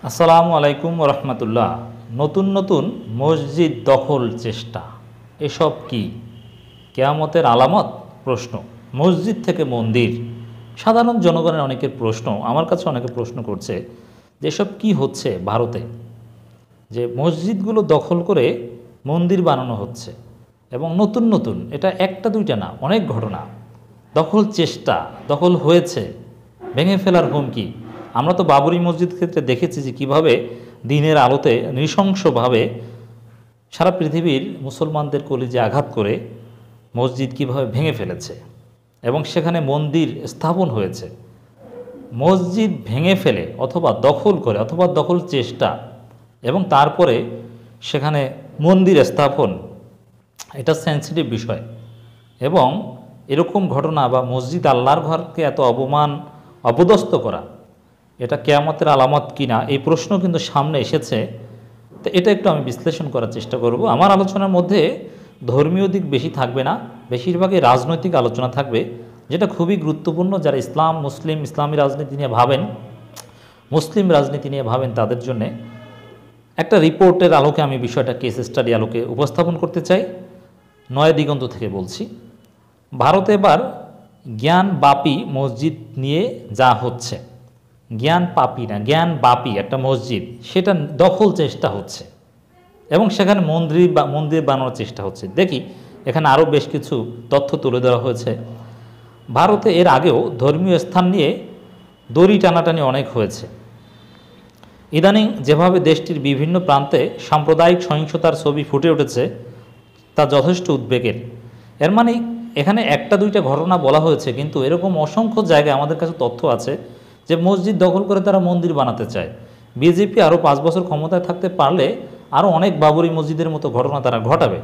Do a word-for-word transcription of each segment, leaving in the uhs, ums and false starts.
আসসালামু আলাইকুম রহমতুল্লাহ। নতুন নতুন মসজিদ দখল চেষ্টা, এসব কি কিয়ামতের আলামত? প্রশ্ন। মসজিদ থেকে মন্দির, সাধারণ জনগণের অনেকের প্রশ্ন, আমার কাছে অনেকে প্রশ্ন করছে যে এসব কী হচ্ছে ভারতে, যে মসজিদগুলো দখল করে মন্দির বানানো হচ্ছে এবং নতুন নতুন, এটা একটা দুইটা না, অনেক ঘটনা। দখল চেষ্টা, দখল হয়েছে, ভেঙে ফেলার হুমকি। আমরা তো বাবরি মসজিদ ক্ষেত্রে দেখেছি যে কীভাবে দিনের আলোতে নৃশংসভাবে সারা পৃথিবীর মুসলমানদের কলিজে আঘাত করে মসজিদ কীভাবে ভেঙে ফেলেছে এবং সেখানে মন্দির স্থাপন হয়েছে। মসজিদ ভেঙে ফেলে অথবা দখল করে অথবা দখল চেষ্টা এবং তারপরে সেখানে মন্দির স্থাপন, এটা সেন্সিটিভ বিষয়। এবং এরকম ঘটনা বা মসজিদ আল্লাহর ঘরকে এত অপমান অপদস্থ করা, এটা কিয়ামতের আলামত কিনা, এই প্রশ্ন কিন্তু সামনে এসেছে। তো এটা একটু আমি বিশ্লেষণ করার চেষ্টা করব। আমার আলোচনার মধ্যে ধর্মীয় দিক বেশি থাকবে না, বেশিরভাগই রাজনৈতিক আলোচনা থাকবে, যেটা খুবই গুরুত্বপূর্ণ। যারা ইসলাম, মুসলিম, ইসলামী রাজনীতি নিয়ে ভাবেন, মুসলিম রাজনীতি নিয়ে ভাবেন, তাদের জন্যে একটা রিপোর্টের আলোকে আমি বিষয়টা কেস স্টাডি আলোকে উপস্থাপন করতে চাই। নয়া দিগন্ত থেকে বলছি। ভারতে এবার জ্ঞান বাপী মসজিদ নিয়ে যা হচ্ছে, জ্ঞান পাপী না, জ্ঞান বাপী একটা মসজিদ, সেটা দখল চেষ্টা হচ্ছে এবং সেখানে মন্দির বা মন্দির বানানোর চেষ্টা হচ্ছে। দেখি এখানে আরও বেশ কিছু তথ্য তুলে ধরা হয়েছে। ভারতে এর আগেও ধর্মীয় স্থান নিয়ে দড়ি টানাটানি অনেক হয়েছে। ইদানিং যেভাবে দেশটির বিভিন্ন প্রান্তে সাম্প্রদায়িক সহিংসতার ছবি ফুটে উঠেছে, তা যথেষ্ট উদ্বেগের। এর মানে এখানে একটা দুইটা ঘটনা বলা হয়েছে, কিন্তু এরকম অসংখ্য জায়গায় আমাদের কাছে তথ্য আছে যে মসজিদ দখল করে তারা মন্দির বানাতে চায়। বিজেপি আরও পাঁচ বছর ক্ষমতায় থাকতে পারলে আরও অনেক বাবরি মসজিদের মতো ঘটনা তারা ঘটাবে।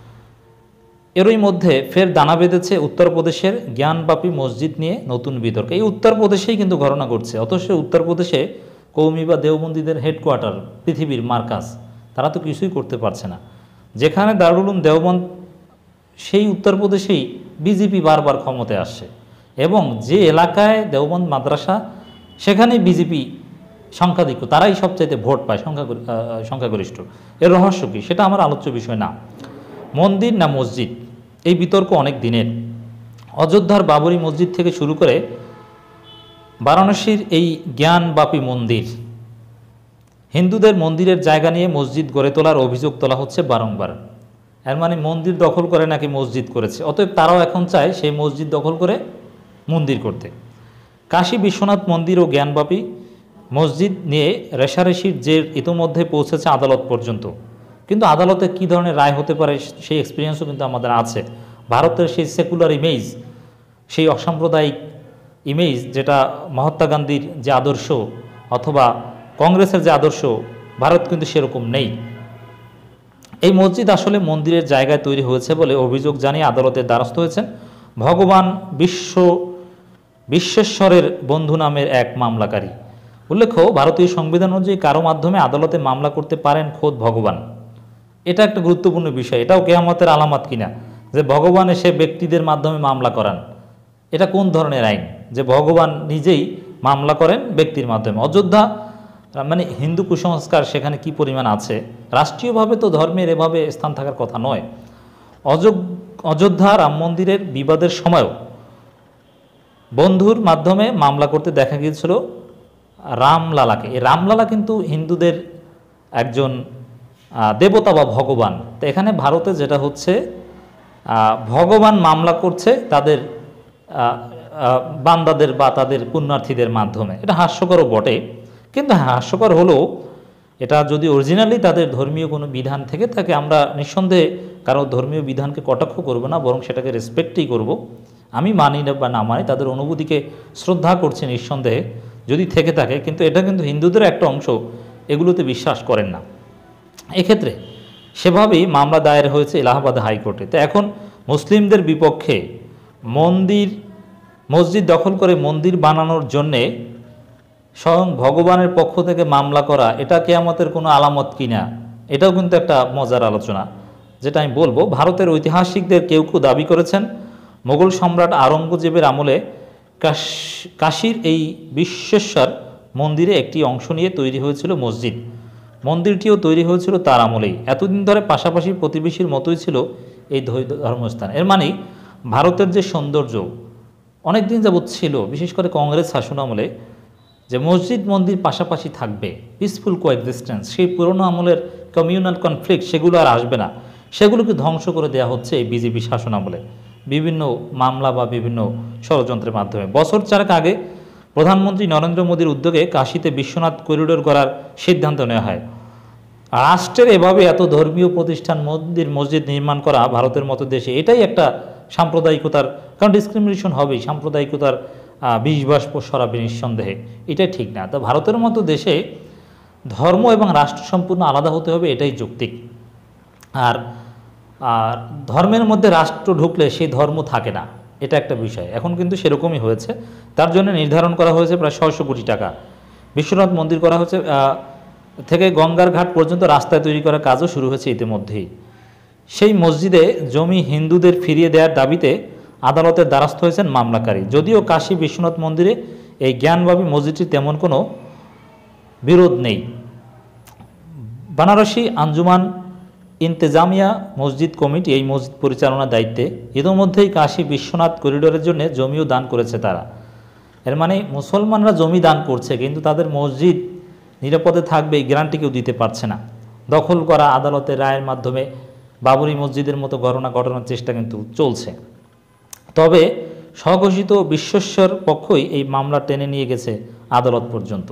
এরই মধ্যে ফের দানা বেঁধেছে উত্তরপ্রদেশের জ্ঞানবাপী মসজিদ নিয়ে নতুন বিতর্ক। এই উত্তরপ্রদেশেই কিন্তু ঘটনা ঘটছে, অথচ উত্তরপ্রদেশে কৌমি বা দেওবন্দীদের হেডকোয়ার্টার, পৃথিবীর মার্কাস, তারা তো কিছুই করতে পারছে না। যেখানে দারুল উলুম দেওবন্দ, সেই উত্তরপ্রদেশেই বিজেপি বারবার ক্ষমতায় আসছে এবং যে এলাকায় দেওবন্দ মাদ্রাসা, সেখানেই বিজেপি সংখ্যাধিক্য, তারাই সবচাইতে ভোট পায়, সংখ্যা সংখ্যাগরিষ্ঠ। এর রহস্য কী, সেটা আমার আলোচ্য বিষয় না। মন্দির না মসজিদ, এই বিতর্ক অনেক দিনের। অযোধ্যার বাবরি মসজিদ থেকে শুরু করে বারাণসীর এই জ্ঞানবাপী মন্দির, হিন্দুদের মন্দিরের জায়গা নিয়ে মসজিদ গড়ে তোলার অভিযোগ তোলা হচ্ছে বারংবার। এর মানে মন্দির দখল করে নাকি মসজিদ করেছে, অতএব তারাও এখন চায় সেই মসজিদ দখল করে মন্দির করতে। কাশী বিশ্বনাথ মন্দির ও জ্ঞানবাপী মসজিদ নিয়ে রেশারেশির জের ইতোমধ্যে পৌঁছেছে আদালত পর্যন্ত, কিন্তু আদালতে কী ধরনের রায় হতে পারে সেই এক্সপিরিয়েন্সও কিন্তু আমাদের আছে। ভারতের সেই সেকুলার ইমেজ, সেই অসাম্প্রদায়িক ইমেজ, যেটা মহাত্মা গান্ধীর যে আদর্শ অথবা কংগ্রেসের যে আদর্শ, ভারত কিন্তু সেরকম নেই। এই মসজিদ আসলে মন্দিরের জায়গায় তৈরি হয়েছে বলে অভিযোগ জানিয়ে আদালতের দ্বারস্থ হয়েছেন ভগবান বিশ্ব বিশ্বেশ্বরের বন্ধু নামের এক মামলাকারী। উল্লেখ্য, ভারতীয় সংবিধান অনুযায়ী কারো মাধ্যমে আদালতে মামলা করতে পারেন খোদ ভগবান। এটা একটা গুরুত্বপূর্ণ বিষয়। এটাও কিয়ামতের আলামত কিনা যে ভগবান এসে ব্যক্তিদের মাধ্যমে মামলা করান? এটা কোন ধরনের আইন যে ভগবান নিজেই মামলা করেন ব্যক্তির মাধ্যমে? অযোধ্যা মানে হিন্দু কুসংস্কার সেখানে কি পরিমাণ আছে? রাষ্ট্রীয়ভাবে তো ধর্মের এভাবে স্থান থাকার কথা নয়। অযোধ্যা রাম মন্দিরের বিবাদের সময়ও বন্ধুর মাধ্যমে মামলা করতে দেখা গিয়েছিল রামলালাকে। এই রামলালা কিন্তু হিন্দুদের একজন দেবতা বা ভগবান। তো এখানে ভারতে যেটা হচ্ছে, ভগবান মামলা করছে তাদের বান্দাদের বা তাদের পুণ্যার্থীদের মাধ্যমে। এটা হাস্যকরও বটে, কিন্তু হাস্যকর হলেও এটা যদি অরিজিনালি তাদের ধর্মীয় কোনো বিধান থেকে থাকে, আমরা নিঃসন্দেহে কারো ধর্মীয় বিধানকে কটাক্ষ করব না, বরং সেটাকে রেসপেক্টই করব। আমি মানি না বা না মানি, তাদের অনুভূতিকে শ্রদ্ধা করছি নিঃসন্দেহে যদি থেকে থাকে, কিন্তু এটা কিন্তু হিন্দুদের একটা অংশ এগুলোতে বিশ্বাস করেন না। এক্ষেত্রে সেভাবেই মামলা দায়ের হয়েছে এলাহাবাদ হাইকোর্টে। তো এখন মুসলিমদের বিপক্ষে মন্দির মসজিদ দখল করে মন্দির বানানোর জন্যে স্বয়ং ভগবানের পক্ষ থেকে মামলা করা, এটা কিয়ামতের কোনো আলামত কিনা, এটাও কিন্তু একটা মজার আলোচনা, যেটা আমি বলবো। ভারতের ঐতিহাসিকদের কেউ কেউ দাবি করেছেন মোগল সম্রাট আওরঙ্গজেবের আমলে কাশীর এই বিশ্বেশ্বর মন্দিরে একটি অংশ নিয়ে তৈরি হয়েছিল মসজিদ। মন্দিরটিও তৈরি হয়েছিল তার আমলেই। এতদিন ধরে পাশাপাশি প্রতিবেশীর মতোই ছিল এই ধর্মস্থান। এর মানে ভারতের যে সৌন্দর্য অনেক দিন যাবৎ ছিল, বিশেষ করে কংগ্রেস শাসন আমলে, যে মসজিদ মন্দির পাশাপাশি থাকবে, পিসফুল কোএক্সিস্টেন্স, সেই পুরনো আমলের কমিউনাল কনফ্লিক্ট সেগুলো আর আসবে না, সেগুলোকে ধ্বংস করে দেওয়া হচ্ছে এই বিজেপি শাসন আমলে বিভিন্ন মামলা বা বিভিন্ন ষড়যন্ত্রের মাধ্যমে। বছর চারেক আগে প্রধানমন্ত্রী নরেন্দ্র মোদীর উদ্যোগে কাশীতে বিশ্বনাথ করিডোর করার সিদ্ধান্ত নেওয়া হয়। রাষ্ট্রের এভাবে এত ধর্মীয় প্রতিষ্ঠান, মন্দির, মসজিদ নির্মাণ করা ভারতের মতো দেশে এটাই একটা সাম্প্রদায়িকতার, কারণ ডিসক্রিমিনেশন হবেই, সাম্প্রদায়িকতার বিষবাস সরাবে নিঃসন্দেহে, এটাই ঠিক না। তো ভারতের মতো দেশে ধর্ম এবং রাষ্ট্র সম্পূর্ণ আলাদা হতে হবে, এটাই যৌক্তিক। আর আর ধর্মের মধ্যে রাষ্ট্র ঢুকলে সেই ধর্ম থাকে না, এটা একটা বিষয়। এখন কিন্তু সেরকমই হয়েছে। তার জন্য নির্ধারণ করা হয়েছে প্রায় ছয়শো কোটি টাকা। বিশ্বনাথ মন্দির করা হচ্ছে থেকে গঙ্গার ঘাট পর্যন্ত রাস্তায় তৈরি করার কাজও শুরু হয়েছে ইতিমধ্যেই। সেই মসজিদে জমি হিন্দুদের ফিরিয়ে দেওয়ার দাবিতে আদালতের দ্বারস্থ হয়েছেন মামলাকারী। যদিও কাশী বিশ্বনাথ মন্দিরে এই জ্ঞানবাপী মসজিদটির তেমন কোনো বিরোধ নেই। বানারসি আঞ্জুমান ইন্তেজামিয়া মসজিদ কমিটি এই মসজিদ পরিচালনার দায়িত্বে। ইতিমধ্যেই কাশী বিশ্বনাথ করিডোরের জন্য জমিও দান করেছে তারা। এর মানে মুসলমানরা জমি দান করছে, কিন্তু তাদের মসজিদ নিরাপদে থাকবে এই গ্যারান্টি কেউ দিতে পারছে না। দখল করা আদালতের রায়ের মাধ্যমে বাবরি মসজিদের মতো ঘটনা ঘটানোর চেষ্টা কিন্তু চলছে। তবে স্বঘোষিত বিশ্বস্বর পক্ষই এই মামলা টেনে নিয়ে গেছে আদালত পর্যন্ত।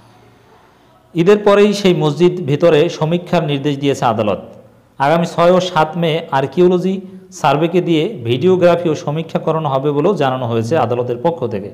ঈদের পরেই সেই মসজিদ ভিতরে সমীক্ষার নির্দেশ দিয়েছে আদালত। আগামী ছয় ও সাত মে আর্কিওলজি সার্ভেকে দিয়ে ভিডিওগ্রাফি ও সমীক্ষা করানো হবে বলেও জানানো হয়েছে আদালতের পক্ষ থেকে।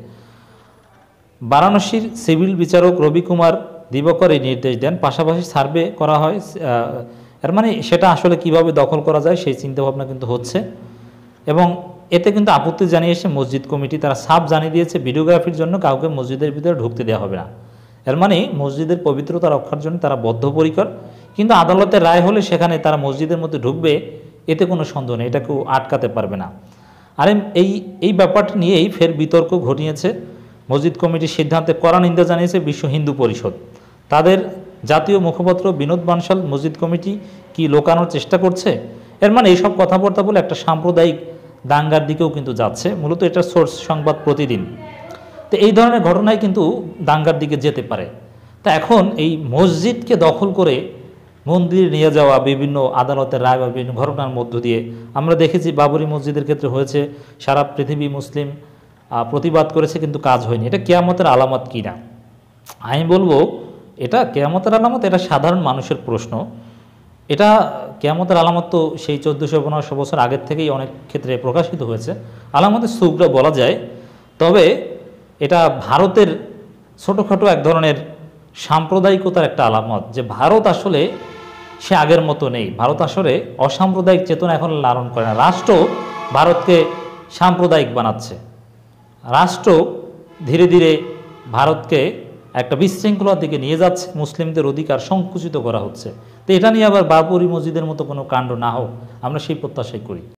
বারাণসীর সিভিল বিচারক রবি কুমার দিবকর এই নির্দেশ দেন। পাশাপাশি সার্ভে করা হয়, এর মানে সেটা আসলে কিভাবে দখল করা যায় সেই চিন্তাভাবনা কিন্তু হচ্ছে। এবং এতে কিন্তু আপত্তি জানিয়েছে মসজিদ কমিটি। তারা সাফ জানিয়ে দিয়েছে ভিডিওগ্রাফির জন্য কাউকে মসজিদের ভিতরে ঢুকতে দেওয়া হবে না। এর মানে মসজিদের পবিত্রতা রক্ষার জন্য তারা বদ্ধপরিকর। কিন্তু আদালতের রায় হলে সেখানে তারা মসজিদের মধ্যে ঢুকবে, এতে কোনো সন্দেহ নেই, এটা কেউ আটকাতে পারবে না। আর এই এই ব্যাপারটা নিয়েই ফের বিতর্ক ঘটিয়েছে। মসজিদ কমিটির সিদ্ধান্তে কড়া নিন্দা জানিয়েছে বিশ্ব হিন্দু পরিষদ। তাদের জাতীয় মুখপাত্র বিনোদ বানশাল মসজিদ কমিটি কি লোকানোর চেষ্টা করছে, এর মানে এইসব কথাবার্তা বলে একটা সাম্প্রদায়িক দাঙ্গার দিকেও কিন্তু যাচ্ছে। মূলত এটা সোর্স সংবাদ প্রতিদিন। তো এই ধরনের ঘটনায় কিন্তু দাঙ্গার দিকে যেতে পারে। তা এখন এই মসজিদকে দখল করে মন্দির নিয়ে যাওয়া, বিভিন্ন আদালতের রায় বা বিভিন্ন ঘটনার মধ্য দিয়ে আমরা দেখেছি বাবরি মসজিদের ক্ষেত্রে হয়েছে, সারা পৃথিবী মুসলিম প্রতিবাদ করেছে, কিন্তু কাজ হয়নি। এটা কিয়ামতের আলামত কি না? আমি বলবো এটা কিয়ামতের আলামত, এটা সাধারণ মানুষের প্রশ্ন। এটা কিয়ামতের আলামত তো সেই চোদ্দোশো পনেরোশো বছর আগের থেকেই অনেক ক্ষেত্রে প্রকাশিত হয়েছে। আলামতের সুগ্রা বলা যায়। তবে এটা ভারতের ছোটোখাটো এক ধরনের সাম্প্রদায়িকতার একটা আলামত, যে ভারত আসলে সে আগের মতো নেই। ভারত আসলে অসাম্প্রদায়িক চেতনা এখন লালন করে না। রাষ্ট্র ভারতকে সাম্প্রদায়িক বানাচ্ছে। রাষ্ট্র ধীরে ধীরে ভারতকে একটা বিশৃঙ্খলার দিকে নিয়ে যাচ্ছে, মুসলিমদের অধিকার সংকুচিত করা হচ্ছে। তো এটা নিয়ে আবার বাবরি মসজিদের মতো কোনো কাণ্ড না হোক, আমরা সেই প্রত্যাশাই করি।